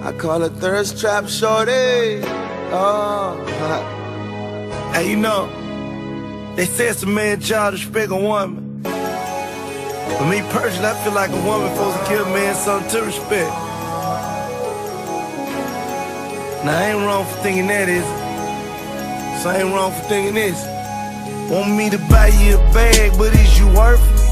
I call her thirst trap shorty. Oh, hey, you know, they say it's a man's job to respect a woman. For me personally, I feel like a woman supposed to give a man something to respect. Now, I ain't wrong for thinking that, is it? So I ain't wrong for thinking this. Want me to buy you a bag, but is you worth it?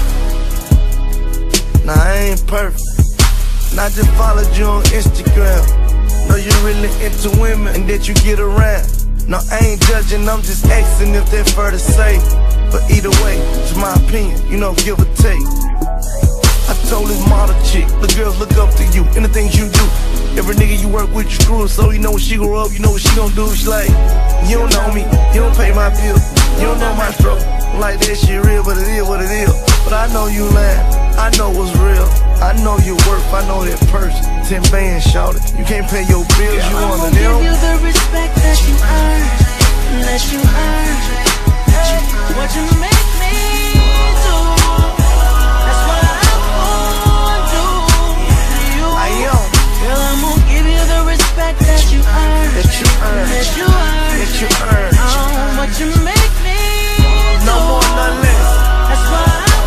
Nah, I ain't perfect. And I just followed you on Instagram. Know you really into women and that you get around. No, I ain't judging, I'm just asking if they're fair to say. But either way, it's my opinion, you know, give or take. I told this model chick, the girls look up to you and the things you do. Every nigga you work with, you screw her, so you know when she grow up, you know what she gon' do. She like, you don't know me, you don't pay my bills, you don't know my struggle. I'm like, that shit real, but it is what it is. But I know you lying, I know what's real. I know your worth, I know that person. 10 bands, shouted. You can't pay your bills, you one of them. Give you the respect that you earn, that you earn. What you make me do, that's what I'm gonna do to you. Girl, I'm gonna give you the respect that you earn, that you earn, that you earn, that you earn. What you make me do, no more, none less. that's what I'm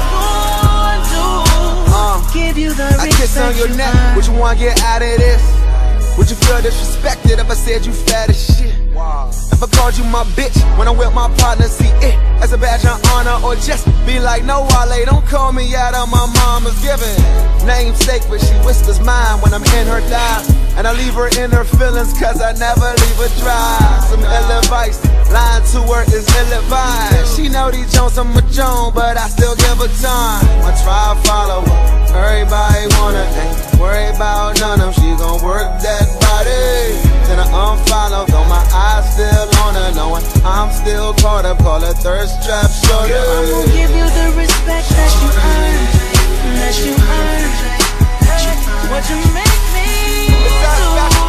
gonna do. Give you the respect. I kiss on your neck, would you wanna get out of this? Would you feel disrespected if I said you fat as shit? If I called you my bitch when I'm with my partner, see it as a badge of honor, or just be like, no, Wale, don't call me out of my mama's giving namesake, but she whispers mine when I'm in her thighs, and I leave her in her feelings cause I never leave her dry. Some ill advice, lying to her is ill advised. She know these Jones are my Joan, but I still give her time. I try to follow her, everybody wanna, ain't worry about none of them. She gon' work that body, then I unfollow, though my eyes still on her, knowing I'm still caught up, call her thirst trap shorty. I'm gonna give you the respect that you earn, that you earn. What you make me do, that's what I'm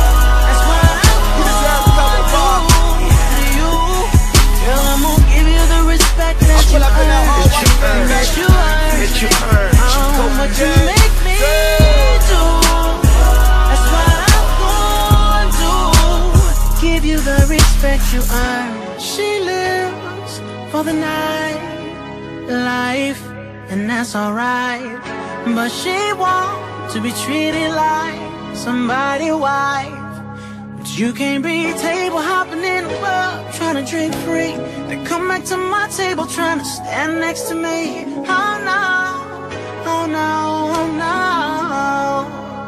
gonna do to you. Girl, I'm gonna give you the respect that you earn, that you earn, that you earn. What you make me do, that's what I'm gonna do. Give you the respect you earn. She lives for the night life, and that's alright. But she wants to be treated like somebody's wife. But you can't be table hopping in the club, trying to drink free, then come back to my table trying to stand next to me. Oh no, oh no, oh no.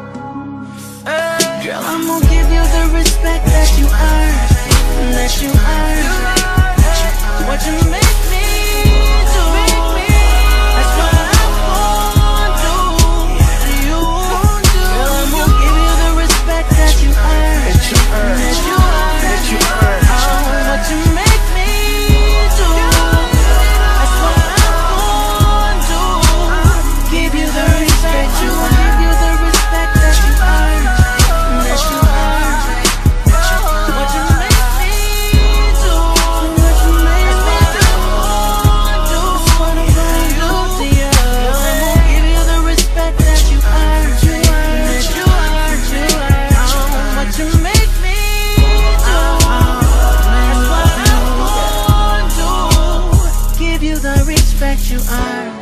Girl, I'm gonna give you the respect that you earn, that you earn. What you make me do, that's what I'm gonna do to you. Girl, I'm gonna give you the respect that you earn, That you earn, that you earn, that you earn. What you make me do, that's what I'm gonna do. Give you the respect you earn, give you the respect that you earn, that you earn. What you make me do, what you make me do, that's what I'm gonna do to you. Girl, I'm gonna give you the respect that you earn, that you earn, what you make me do, that's what I'm gonna do. Give you the respect you earn.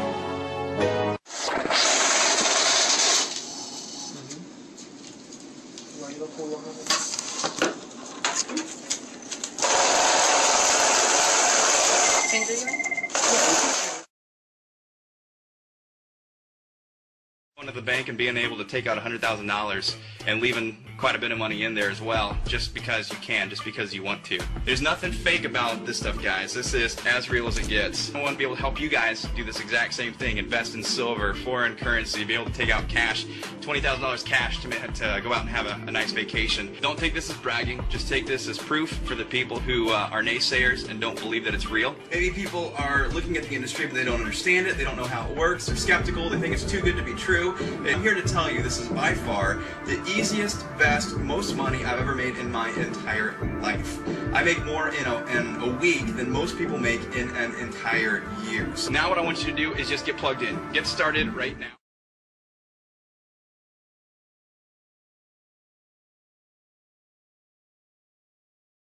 Going to the bank and being able to take out $100,000 and leaving quite a bit of money in there as well, just because you can, just because you want to. There's nothing fake about this stuff, guys. This is as real as it gets. I want to be able to help you guys do this exact same thing, invest in silver, foreign currency, be able to take out cash, $20,000 cash to go out and have a nice vacation. Don't take this as bragging, just take this as proof for the people who are naysayers and don't believe that it's real. Maybe people are looking at the industry but they don't understand it, they don't know how it works, they're skeptical, they think it's too good to be true. And I'm here to tell you this is by far the easiest, best, most money I've ever made in my entire life. I make more in a week than most people make in an entire year. So now what I want you to do is just get plugged in. Get started right now.